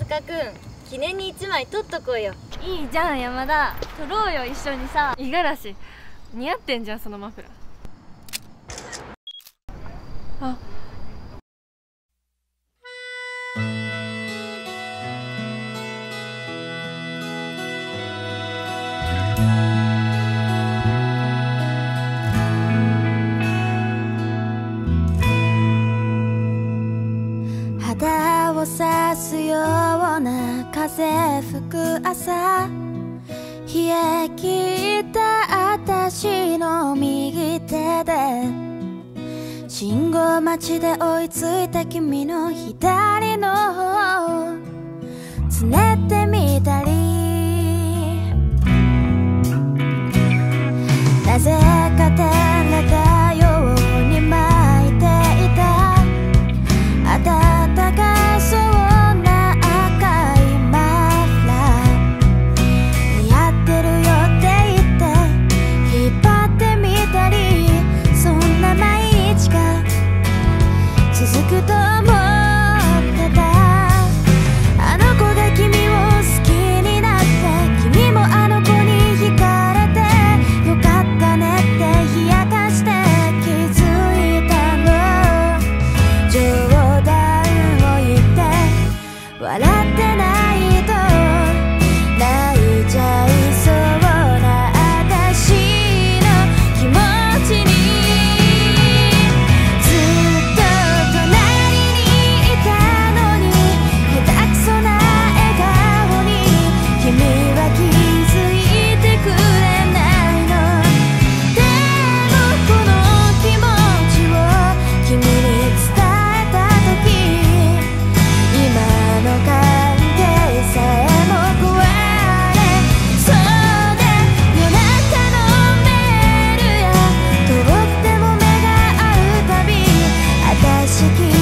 中くん、記念に1枚撮っとこうよ。 いいじゃん山田、撮ろうよ一緒にさ。五十嵐似合ってんじゃんそのマフラー。あ、 肌を刺すような風吹く朝、冷え切った私の右手で信号待ちで追いついた君の左の方をつねってみたり、なぜか照れたように巻いていた暖かそうな赤いマフラー、似合ってるよって言って引っ張ってみたり、そんな毎日が続くと思ってた。あの子が君を好きになって、君もあの子に惹かれて、よかったねって冷やかして気づいたの。冗談を言って笑ってないと泣いちゃいそうな私の気持ちに、ずっと隣にいたのに下手くそな笑顔に君は気づいてくれないの。でもこの気持ちを君に伝えた時、今の関係さえも壊れそうで、夜中のメールや遠くても目が合うたび、私